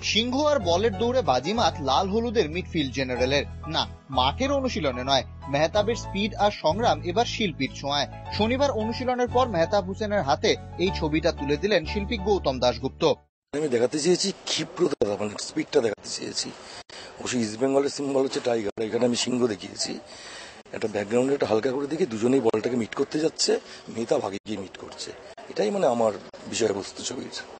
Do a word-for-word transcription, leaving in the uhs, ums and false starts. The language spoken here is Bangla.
সিংহ আর বলের দৌড়ে বাজিমাত লাল হলুদের মিডফিল্ড জেনারেলের। না, মাঠের অনুশীলনে নয়, মেহতাবের স্পিড আর সংগ্রাম এবার শিল্পীর ছোঁয়ায়। শনিবার অনুশীলনের পর মেহতাব হোসেনের হাতে এই ছবিটা তুলে দিলেন শিল্পী গৌতম দাশগুপ্ত। আমি দেখাতে চেয়েছি ক্ষিপ্রতা, মানে স্পিডটা দেখাতে চেয়েছি। অবশ্যই ইস্ট বেঙ্গলের সিম্বল হচ্ছে টাইগার, এখানে আমি সিংহ দেখিয়েছি। একটা ব্যাকগ্রাউন্ডে একটা হালকা করে দেখি দুজনেই বলটাকে মিট করতে যাচ্ছে, মেহতাব আগে গিয়ে মিট করছে। এটাই মানে আমার বিষয়বস্তু ছবির।